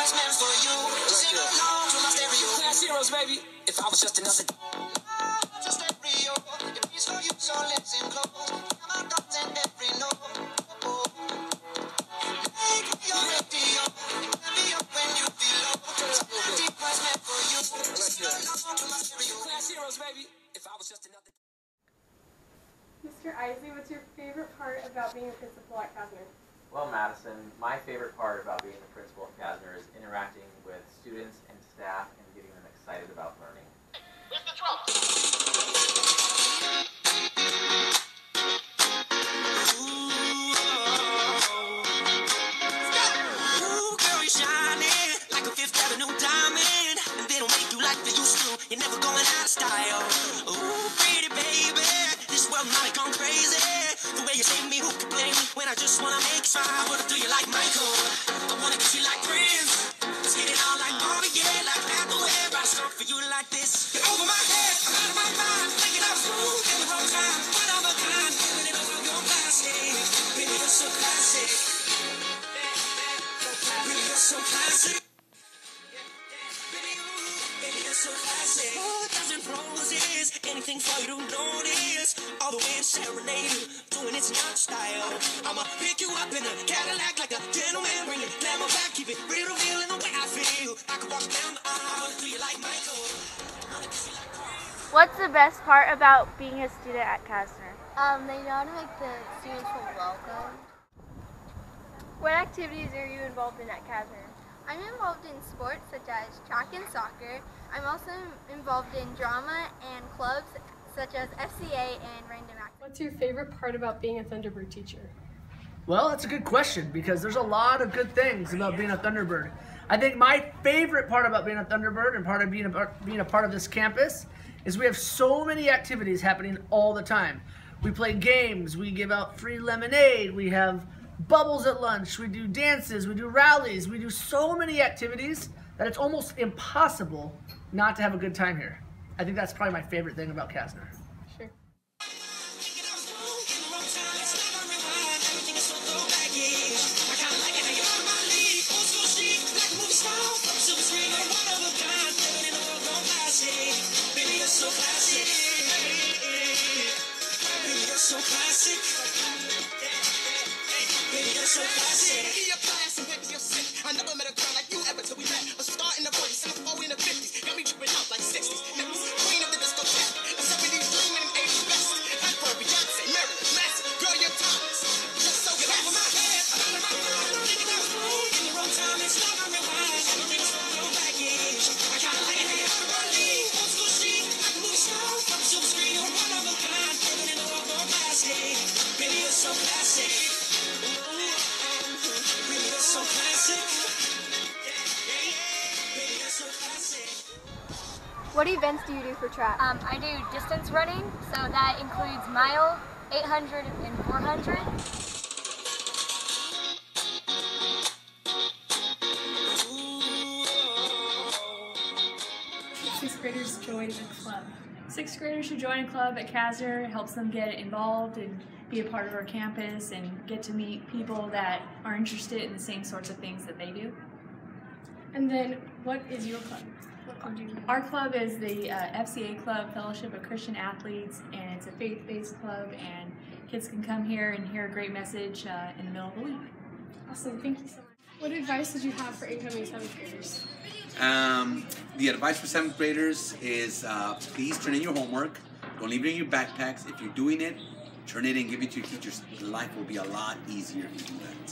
Class heroes, baby. If I was just another. Mr. Isley, what's your favorite part about being a principal at Kasner? Well, Madison, my favorite part about being the principal at Kasner is interacting with students and staff and getting them excited about learning. You're never going out of style. Ooh, pretty baby, this world might have gone crazy. The way you save me, who can blame me when I just wanna make you smile? I wanna do you like Michael, I wanna kiss you like Prince. Let's get it on like Marvin, yeah, like Hathaway. Write a song for you like this. You're over my head, I'm out of my mind. Thinking I'm smooth in the wrong time. One of a kind, living it over your plastic. Baby, you're so classic. Baby, you're so classic. So classic. 4,000 roses, anything for you to notice. All the way to serenade you, doing it's not style. I'ma pick you up in a Cadillac like a gentleman, bring it glamour back, keep it real, feeling the way I feel. I could walk down the aisle, do you like Michael? What's the best part about being a student at Kasner? They know how to make the students feel welcome. What activities are you involved in at Kasner? I'm involved in sports such as track and soccer. I'm also involved in drama and clubs such as FCA and random activities. What's your favorite part about being a Thunderbird teacher? Well, that's a good question because there's a lot of good things about being a Thunderbird. I think my favorite part about being a Thunderbird and part of being a part of this campus is we have so many activities happening all the time. We play games, we give out free lemonade, we have bubbles at lunch, we do dances, we do rallies, we do so many activities that it's almost impossible not to have a good time here. I think that's probably my favorite thing about Kasner. Sure. So classic. Baby, you're so classic. Baby, you're classic, baby, you're sick. I never met a girl like you ever till we met. A star in the 40s and a 4 in the 50s. Got me tripping out like 60s. Queen of the discotheque. A 70s dream and an 80s best. Hyper, Beyonce, Marilyn, Manson. Girl, you're timeless. Just so you're over my head. I'm out of my mind. I'm thinking I'm through. In the wrong time, it's not my rewind. Everything's from your baggage. I kinda like it how you have a lead. Old school chic, like a movie star. From the silver screen, you're one of a kind. Living in the world, going plastic. Baby, you're so classic. So classic. What events do you do for track? I do distance running, so that includes mile, 800, and 400. Sixth graders join a club. Sixth graders should join a club at Kasner. It helps them get involved and be a part of our campus and get to meet people that are interested in the same sorts of things that they do. And then, what is your club? What club do you do? Our club is the FCA Club, Fellowship of Christian Athletes, and it's a faith-based club, and kids can come here and hear a great message in the middle of the week. Awesome, thank you so much. What advice did you have for incoming 7th graders? The advice for 7th graders is please turn in your homework. Don't leave it in your backpacks. If you're doing it, turn it in, give it to your teachers. Life will be a lot easier if you do that.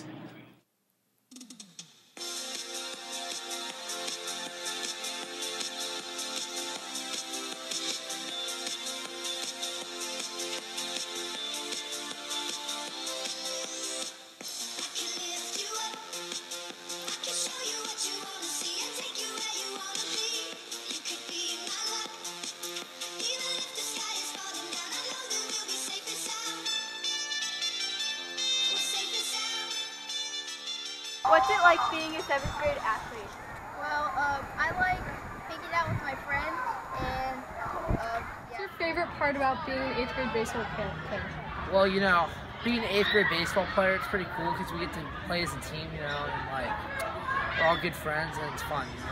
What's it like being a 7th grade athlete? Well, I like hanging out with my friends and What's your favorite part about being an 8th grade baseball player? Well, you know, being an 8th grade baseball player, it's pretty cool because we get to play as a team, you know, and like, we're all good friends and it's fun, you know?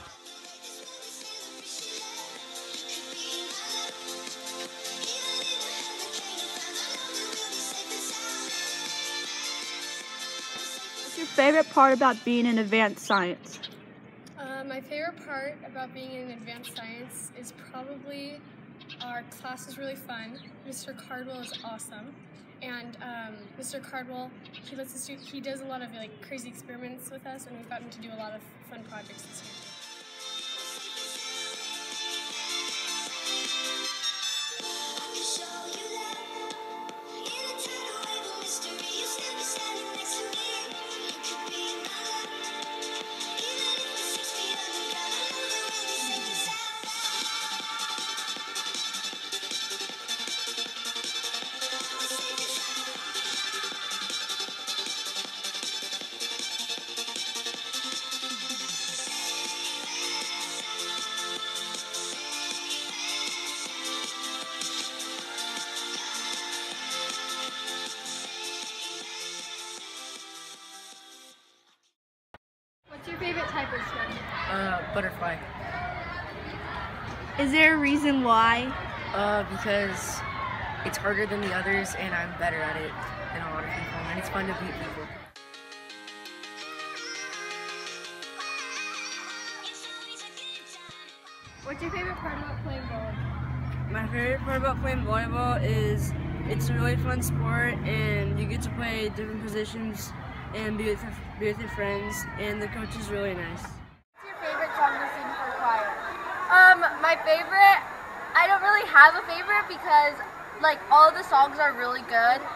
What's your favorite part about being in advanced science? My favorite part about being in advanced science is probably our class is really fun. Mr. Cardwell is awesome. And Mr. Cardwell, he does a lot of like crazy experiments with us, and we've gotten to do a lot of fun projects this year. What's your favorite type of swim? Butterfly. Is there a reason why? Because it's harder than the others and I'm better at it than a lot of people, and it's fun to beat people. What's your favorite part about playing volleyball? My favorite part about playing volleyball is it's a really fun sport and you get to play different positions and be with your friends, and the coach is really nice. What's your favorite song to sing for choir? My favorite, I don't really have a favorite because like all the songs are really good,